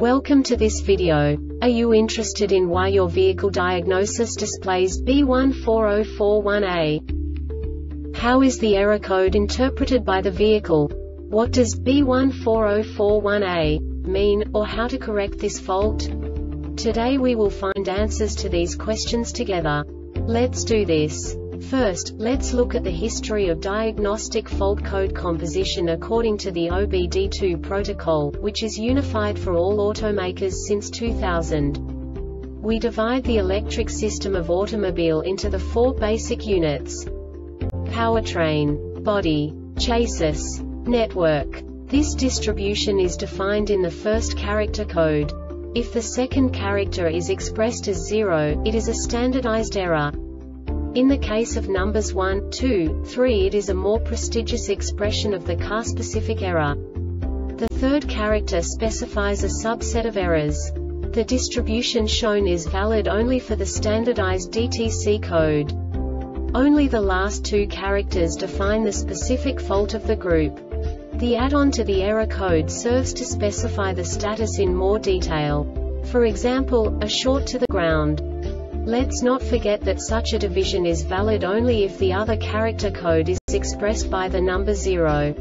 Welcome to this video. Are you interested in why your vehicle diagnosis displays B140441A? How is the error code interpreted by the vehicle? What does B140441A mean, or how to correct this fault? Today we will find answers to these questions together. Let's do this. First, let's look at the history of diagnostic fault code composition according to the OBD2 protocol, which is unified for all automakers since 2000. We divide the electric system of automobile into the four basic units: powertrain, body, chassis, network. This distribution is defined in the first character code. If the second character is expressed as 0, it is a standardized error. In the case of numbers 1, 2, 3, it is a more prestigious expression of the car-specific error. The third character specifies a subset of errors. The distribution shown is valid only for the standardized DTC code. Only the last two characters define the specific fault of the group. The add-on to the error code serves to specify the status in more detail. For example, a short to the ground. Let's not forget that such a division is valid only if the other character code is expressed by the number 0.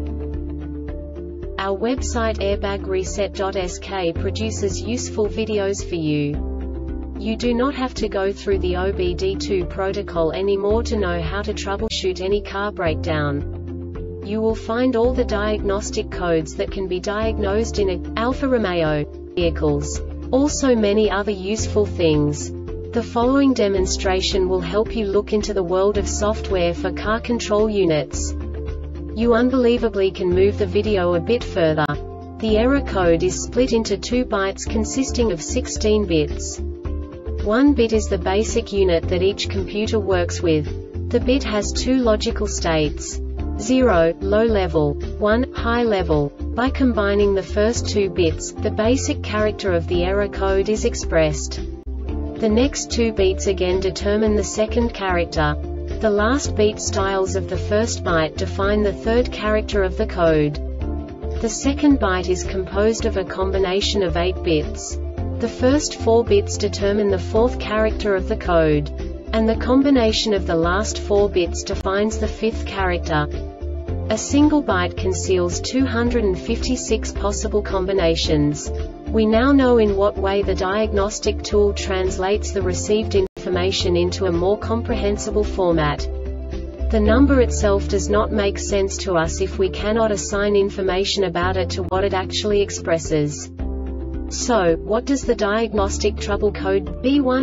Our website airbagreset.sk produces useful videos for you. You do not have to go through the OBD2 protocol anymore to know how to troubleshoot any car breakdown. You will find all the diagnostic codes that can be diagnosed in Alfa Romeo vehicles. Also many other useful things. The following demonstration will help you look into the world of software for car control units. You unbelievably can move the video a bit further. The error code is split into 2 bytes consisting of 16 bits. 1 bit is the basic unit that each computer works with. The bit has 2 logical states: 0, low level, 1, high level. By combining the first 2 bits, the basic character of the error code is expressed. The next 2 beats again determine the second character. The last beat styles of the first byte define the third character of the code. The second byte is composed of a combination of 8 bits. The first 4 bits determine the fourth character of the code. And the combination of the last 4 bits defines the fifth character. A single byte conceals 256 possible combinations. We now know in what way the diagnostic tool translates the received information into a more comprehensible format. The number itself does not make sense to us if we cannot assign information about it to what it actually expresses. So, what does the diagnostic trouble code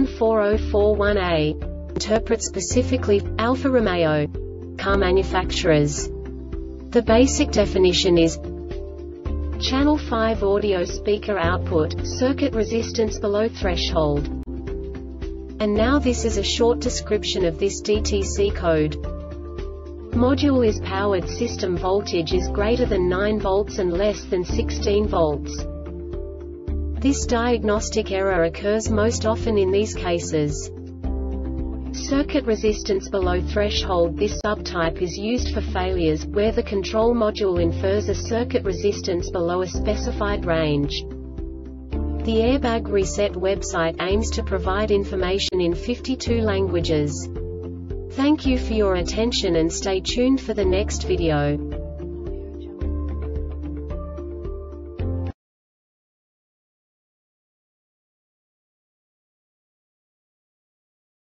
B140441A interpret specifically for Alfa Romeo car manufacturers? The basic definition is Channel 5 audio speaker output, circuit resistance below threshold. And now this is a short description of this DTC code. Module is powered, system voltage is greater than 9 volts and less than 16 volts. This diagnostic error occurs most often in these cases. Circuit resistance below threshold. This subtype is used for failures where the control module infers a circuit resistance below a specified range. The Airbag Reset website aims to provide information in 52 languages. Thank you for your attention and stay tuned for the next video.